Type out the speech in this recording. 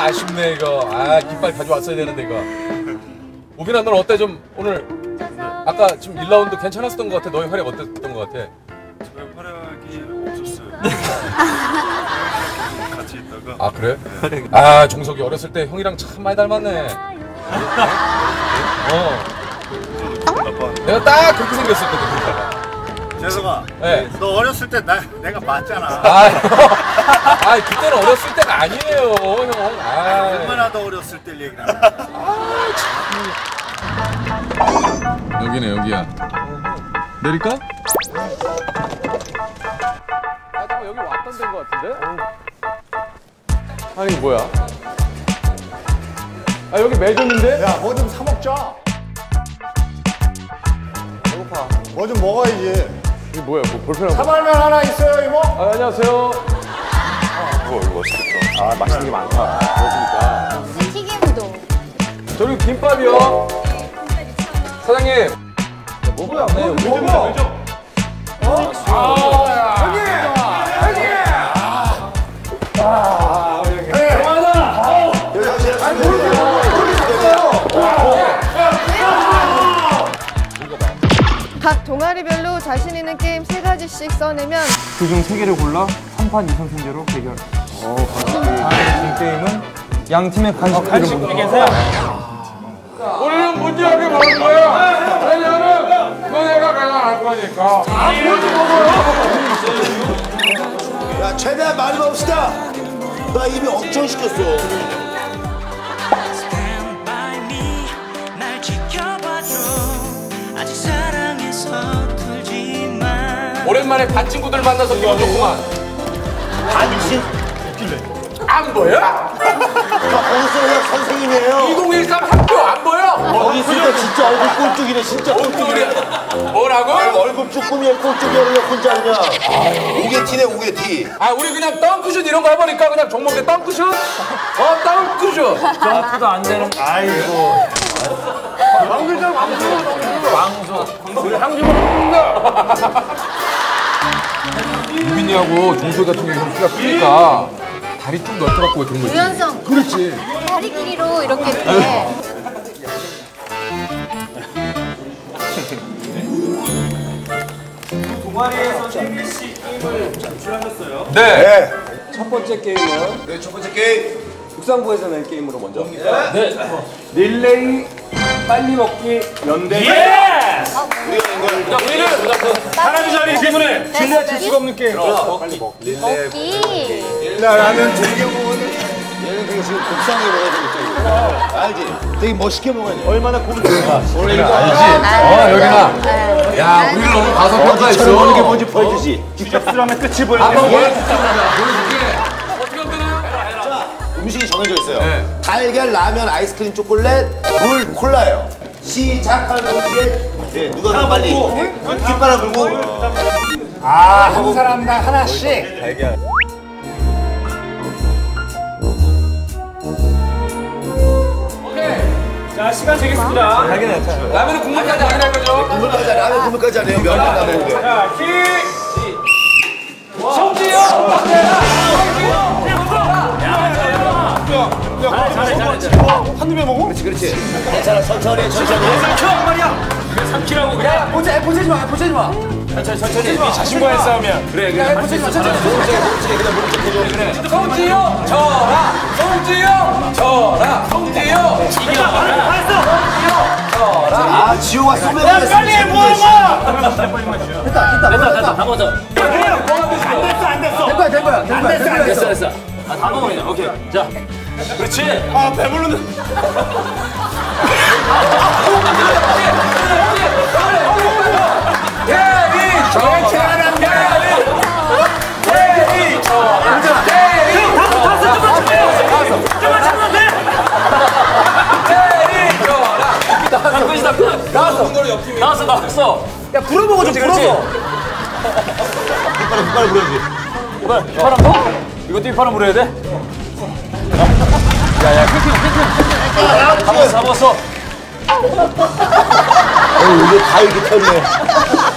아쉽네 이거. 아 깃발 가져왔어야 되는데 이거. 우빈아 넌 어때 좀 오늘? 아까 지금 1라운드 괜찮았던 것 같아. 너의 활약 어땠던 것 같아? 저의 활약이 없었어요. 같이 있다가. 아 그래? 네. 아 종석이 어렸을 때 형이랑 참 많이 닮았네. 내가 딱 그렇게 생겼었거든. 그러니까. 재석아, 네. 너 어렸을 때 내가 봤잖아. 아 그때는 어렸을 때가 아니에요 형. 얼마나 더 어렸을 때 얘기를 하는 여기네 여기야. 내릴까? 아 잠깐 여기 왔던 데인 것 같은데? 아니 뭐야? 아 여기 매점인데? 야, 뭐 좀 사 먹자. 배고파. 뭐 좀 먹어야지. 이게 뭐야? 뭐 볼펜 하고? 사발면 하나 있어요, 이모? 아 안녕하세요. 이거 맛있겠다. 아, 맛있는 게 많다. 그렇습니까? 튀김우동. 저기 김밥이요. 사장님. 뭐야, 먹어. 각 동아리별로 자신 있는 게임 3가지씩 써내면 그중 3개를 골라 3판 2선 승제로 대결. 다음 게임은 양 팀의 간식들을 모두 우리는 문제하게 먹을 거야. 왜냐면 너네가 내가 할 거니까. 야, 최대한 많이 먹읍시다. 나 입이 엄청 시켰어. 오랜만에 반 친구들 만나서 기분 좋구만. 반신? 안 보여? 거기서 그냥 선생님이에요. 2013 학교 안 보여? 거기 있을 때 진짜 얼굴 꼴쭉이네, 진짜 꼴쭉이네. 뭐라고? 얼굴 쭈꾸미에 꼴쭉이야, 그냥 혼자 그냥. 오게티네, 오게티. 아 우리 그냥 덩크슛 이런 거 해보니까 그냥 종목에 덩크슛? 덩크슛. 점프도 안 되는. 아이고. 유빈이하고 종소 같은 경우는 키가 크니까 다리 좀 넓혀갖고 그런 거지. 유연성. 그렇지. 다리 길이로 이렇게 돼. 동아리에서 KBC 게임을 진출하셨어요. 네. 첫 번째 게임은 네, 첫 번째 게임. 국산부에서 낸 게임으로 먼저. 네. 릴레이 빨리 먹기 연대. 우리가 낸 걸. 우리는 사람 자리 질문에 질려질 수가 없는 게임. 먹기. 라면 되게 먹었는데. 얘는 되게 지금 곱상하게 먹어야 되겠죠. 알지? 되게 멋있게 먹어야 돼. 얼마나 고민인가. 알지? 여기나. 야, 우리를 너무 과소평가했어. 어느 게 뭔지 보여주지. 씁쓸함의 끝을 보여주세요. 한번 보여줄게. 어떻게 하면 되나요? 자, 음식이 정해져 있어요. 네. 달걀, 라면, 아이스크림, 초콜릿, 물, 콜라예요. 시작하는 동시에 네, 누가 더 빨리 뒷바람 불고 아, 한 사람당 하나씩. 달걀. 자, 시간 되겠습니다. 라면은 국물까지 안 할 거죠? 국물까지 안 해, 라면 국물까지 안 해요. 면만 남으면 돼요. 자, 성지요! 한두 개 먹어? 그렇지. 괜찮아, 천천히, 천천히. 삼키라고 그냥. 보채지 마, 보채지 마. 천천히. 자신과의 싸움이야. 그래, 그래. 보채지 마, 천천히. 성지요! 져라! 성지요! 져라! 성지요! 아, 지호가 소매가 됐어. 빨리 해, 뭐야, 됐다. 다 먹었어. 된 거야. 됐어. 아, 다 먹어 그냥. 오케이. 자. 그렇지. 아, 배부르는. 대리 정찰한 대리 정찰 대리 나왔어. 야, 불어먹어 좀, 불어서. 뒷바람 불어야지. 파란 거? 이것도 이 파란 물어야 돼? 야야 다 먹었어. 이게 다 이렇게 폈네.